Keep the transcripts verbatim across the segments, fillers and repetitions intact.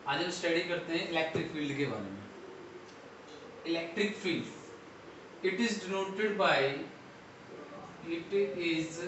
आज हम स्टडी करते हैं इलेक्ट्रिक फील्ड के बारे में। Electric field it is denoted by it is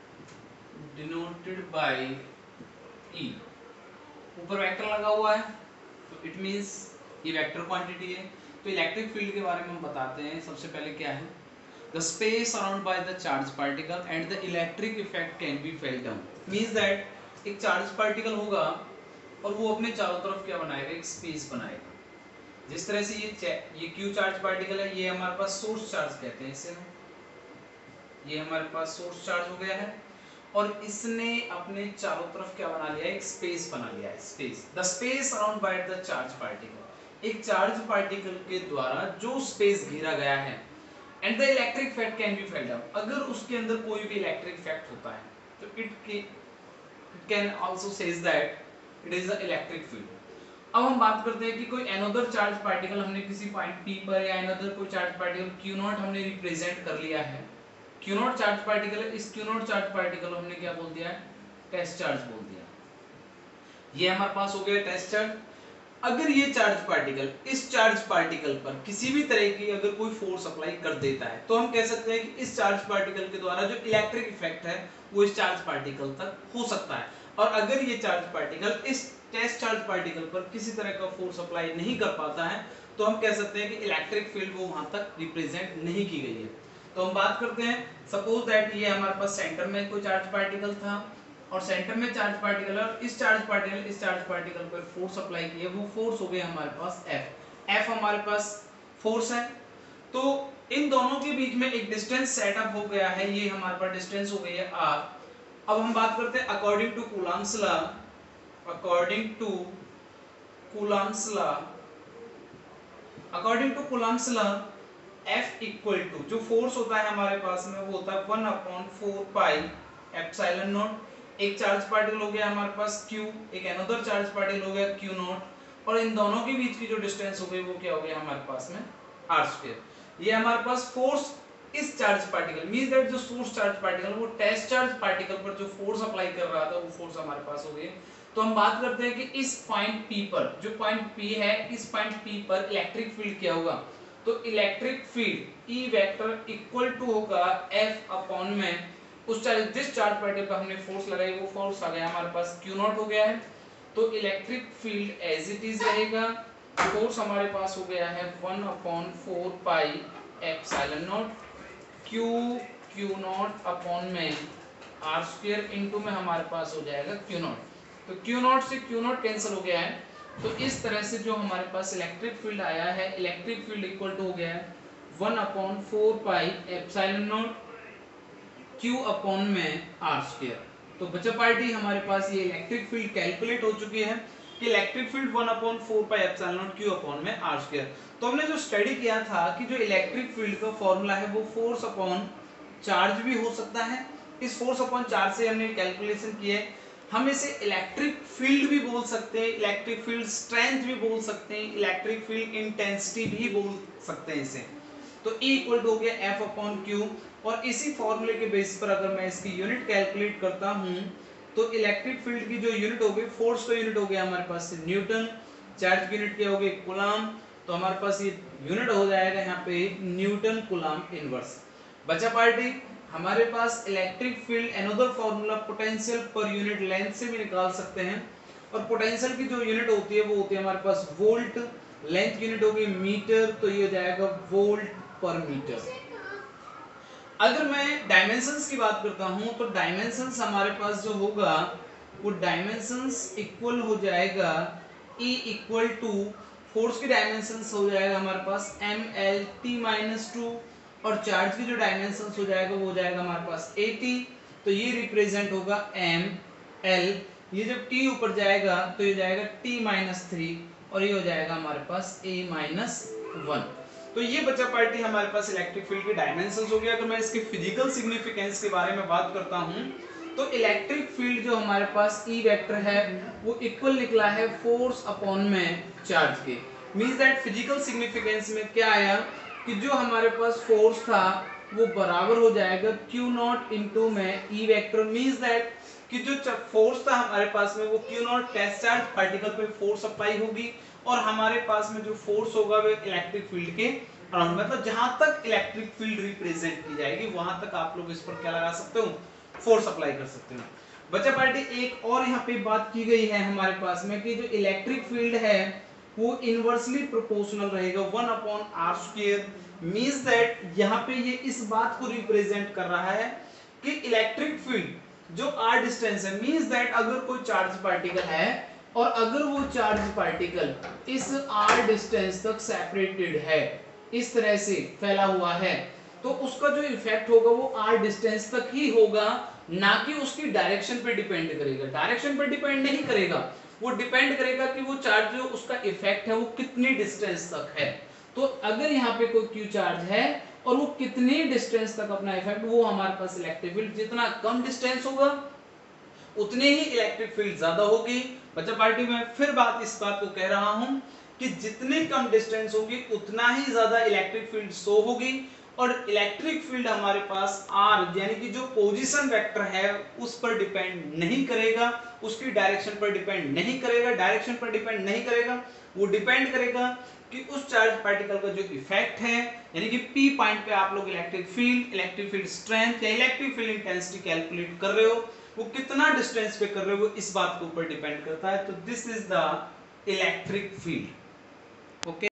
denoted by E. ऊपर वेक्टर लगा हुआ है तो इट मींस ये वेक्टर क्वांटिटी है। तो इलेक्ट्रिक फील्ड के बारे में हम बताते हैं। सबसे पहले क्या है, the space around by the charge particle and the electric effect can be felt down. Means that एक चार्ज पार्टिकल होगा और वो अपने चारों तरफ क्या बनाएगा, एक स्पेस बनाएगा। जिस तरह से ये ये क्यू चार्ज पार्टिकल है, ये हमारे पास सोर्स चार्ज कहते हैं इसे हम। ये हमारे पास सोर्स चार्ज हो गया है और इसने अपने चारों तरफ क्या बना लिया, एक स्पेस बना लिया है। Space, the space around by the charge particle, एक चार्ज पार्टिकल के द्वारा जो स्पेस घेरा गया है। And the electric effect can be felt down, अगर उसके अंदर कोई भी इलेक्ट्रिक इफेक्ट होता है तो it can also says that it is the electric field. अब हम बात करते हैं कि कोई अनदर चार्ज पार्टिकल हमने किसी पॉइंट पी पर या अनदर कोई चार्ज पार्टिकल क्यू नॉट हमने रिप्रेजेंट कर लिया है। क्यू नॉट चार्ज पार्टिकल है, इस क्यू नॉट चार्ज पार्टिकल हमने क्या बोल दिया है, टेस्ट चार्ज बोल दिया। ये हमारे पास हो गया टेस्ट चार्ज। अगर ये चार्ज पार्टिकल इस चार्ज पार्टिकल पर किसी भी तरह की अगर कोई फोर्स अप्लाई कर देता है तो हम कह सकते हैं कि इस चार्ज पार्टिकल के द्वारा जो इलेक्ट्रिक इफेक्ट है वो इस चार्ज पार्टिकल तक हो सकता है। और अगर ये चार्ज पार्टिकल इस टेस्ट चार्ज पार्टिकल पर किसी तरह का फोर्स अप्लाई नहीं कर पाता है तो हम कह सकते हैं कि इलेक्ट्रिक फील्ड वो वहां तक रिप्रेजेंट नहीं की गई है। तो हम बात करते हैं, सपोज दैट ये हमारे पास सेंटर में कोई चार्ज पार्टिकल था और सेंटर में चार्ज पार्टिकल और इस चार्ज पार्टिकल इस चार्ज पार्टिकल पर फोर्स अप्लाई किया, वो फोर्स हो गया हमारे पास F। F हमारे पास फोर्स है। तो इन दोनों के बीच में एक डिस्टेंस सेटअप हो गया है, ये हमारे पास डिस्टेंस हो गई है R। अब हम बात करते हैं according to Coulomb's law, according to Coulomb's law, according to Coulomb's law F equal to जो फोर्स होता है हमारे पास में वो होता है one upon four pi epsilon naught. एक चार्ज पार्टिकल हो गया हमारे पास Q, एक अनदर चार्ज पार्टिकल हो गया Q नॉट और इन दोनों के बीच की जो डिस्टेंस हो गई वो क्या हो गया हमारे पास में R स्क्वायर। ये हमारे पास फोर्स इस चार्ज पार्टिकल मींस दैट जो सोर्स चार्ज पार्टिकल वो टेस्ट चार्ज पार्टिकल पर जो फोर्स अप्लाई कर रहा था वो फोर्स हमारे पास हो गई। तो हम बात करते हैं कि इस पॉइंट P पर, जो पॉइंट P है, इस पॉइंट P पर इलेक्ट्रिक फील्ड क्या होगा, तो electric field E vector equal to होगा F अपॉन में उस चार्ज जिस चार्ज पार्टिकल पर हमने फोर्स लगाई वो फोर्स आ गया हमारे पास Q नॉट हो गया है। तो electric field as it is रहेगा, फोर्स हमारे पास हो गया है one upon four pi epsilon naught Q Q naught upon में R स्क्वायर इनटू में हमारे पास हो जाएगा Q नॉट। तो Q नॉट से Q नॉट कैंसिल हो गया है। तो इस तरह से जो हमारे पास इलेक्ट्रिक फील्ड आया है, इलेक्ट्रिक फील्ड इक्वल टू हो गया है one upon four pi epsilon naught Q upon में R स्क्वायर। तो बचा पार्टी हमारे पास ये इलेक्ट्रिक फील्ड कैलकुलेट हो चुकी है कि electric field one upon four pi epsilon naught Q upon में R स्क्वायर। तो हमने जो स्टडी किया था कि जो इलेक्ट्रिक फील्ड का फॉर्मूला है वो फोर्स अपॉन चार्ज भी हो सकता है। इस फोर्स अपॉन चार्ज से हमने कैलकुलेशन की है। हम इसे इलेक्ट्रिक फील्ड भी बोल सकते हैं, इलेक्ट्रिक फील्ड स्ट्रेंथ भी बोल सकते हैं, इलेक्ट्रिक फील्ड इंटेंसिटी भी बोल सकते हैं इसे। तो E इक्वल टू हो गया F अपॉन Q और इसी फॉर्मूले के बेसिस पर अगर मैं इसकी यूनिट कैलकुलेट करता हूं तो इलेक्ट्रिक फील्ड की जो यूनिट हो गई, फोर्स का यूनिट हो गया हमारे पास न्यूटन, चार्ज की यूनिट क्या हो गई कूलॉम। तो हमारे पास ये यूनिट हो जाएगा यहाँ पे न्यूटन कूलॉम इनवर्स। बचा पार्टी हमारे पास electric field another formula potential पर यूनिट लेंथ से भी निकाल सकते हैं और पोटेंशियल की जो यूनिट होती है वो होती है हमारे पास वोल्ट, लेंथ यूनिट होगी मीटर, तो ये हो जाएगा वोल्ट पर मीटर। अगर मैं डायमेंशंस की बात करता हूं तो डायमेंशंस हमारे पास जो होगा वो डायमेंशंस इक्वल हो जाएगा E इक्वल टू फोर्स की डायमेंशंस हो जाएगा हमारे पास M L T minus two और चार्ज की जो डायमेंशंस हो जाएगा वो हो जाएगा हमारे पास एटी। तो ये रिप्रेजेंट होगा एम एल, ये जब टी ऊपर जाएगा तो ये जाएगा टी माइनस थ्री और ये हो जाएगा हमारे पास ए माइनस वन। तो ये बचा पार्टी हमारे पास इलेक्ट्रिक फील्ड की डायमेंशंस हो गया। अगर मैं इसके फिजिकल सिग्निफिकेंस के बारे में बात करता हूं तो इलेक्ट्रिक फील्ड जो हमारे पास E वेक्टर है वो इक्वल निकला है फोर्स अपॉन में चार्ज के। मींस दैट फिजिकल सिग्निफिकेंस में क्या आया कि जो हमारे पास फोर्स था वो बराबर हो जाएगा Q नॉट इंटू में E वेक्टर। मींस दैट कि जो फोर्स था हमारे पास में वो Q naught test charge particle पे फोर्स अप्लाई होगी और हमारे पास में जो फोर्स होगा वो इलेक्ट्रिक फील्ड के अराउंड, मतलब जहां तक इलेक्ट्रिक फील्ड रिप्रेजेंट की जाएगी वहां तक आप लोग इस पर क्या लगा सकते हो, फोर्स अप्लाई कर सकते हो। बच्चा पार्टी एक और यहाँ पे बात की गई है हमारे पास में कि जो इलेक्ट्रिक फील्ड है वो इनवर्सली प्रोपोर्शनल रहेगा one upon R square, means that यहाँ पे ये इस बात को रिप्रेजेंट कर रहा है कि इलेक्ट्रिक फील्ड जो आर डिस्टेंस है, मींस दैट अगर कोई चार्ज पार्टिकल है और अगर वो चार्ज पार्टिकल इस आर डिस्टेंस तक सेपरेटेड है, इस तरह से फैला हुआ है, तो उसका जो इफेक्ट होगा वो आर डिस्टेंस तक ही होगा, ना कि उसकी डायरेक्शन पे डिपेंड करेगा। डायरेक्शन पे डिपेंड नहीं करेगा, वो डिपेंड करेगा कि वो चार्ज जो उसका इफेक्ट है वो कितनी डिस्टेंस तक है। तो अगर यहाँ पे कोई क्यू चार्ज है और वो कितनी डिस्टेंस तक अपना इफेक्ट, वो हमारे पास इलेक्ट्रिक फील्ड, जितना कम डिस्टेंस होगा उतने ही इलेक्ट्रिक फील्ड ज्यादा होगी। बच्चा पार्टी में फिर बात इस बात को कह रहा हूं कि जितनी कम डिस्टेंस होगी उतना ही ज्यादा इलेक्ट्रिक फील्ड शो होगी और इलेक्ट्रिक फील्ड हमारे पास आर यानी कि जो पोजीशन वेक्टर है उस पर डिपेंड नहीं करेगा, उसकी डायरेक्शन पर डिपेंड नहीं करेगा, डायरेक्शन पर डिपेंड नहीं करेगा, वो डिपेंड करेगा कि उस चार्ज पार्टिकल का जो इफेक्ट है, यानी कि पी पॉइंट पे आप लोग electric field, electric field strength या इलेक्ट्रिक फील्ड इंटेंसिटी कैलकुलेट कर रहे हो, वो कितना डिस्टेंस पे कर रहे हो, वो इस बात के ऊपर डिपेंड करता है। तो this is the electric field. Okay.